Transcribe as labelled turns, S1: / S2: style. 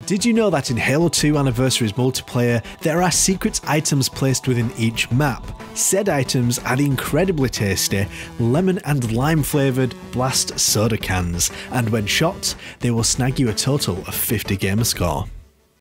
S1: Did you know that in Halo 2 Anniversary's multiplayer, there are secret items placed within each map? Said items are the incredibly tasty lemon and lime flavoured Blast soda cans, and when shot, they will snag you a total of 50 gamer score.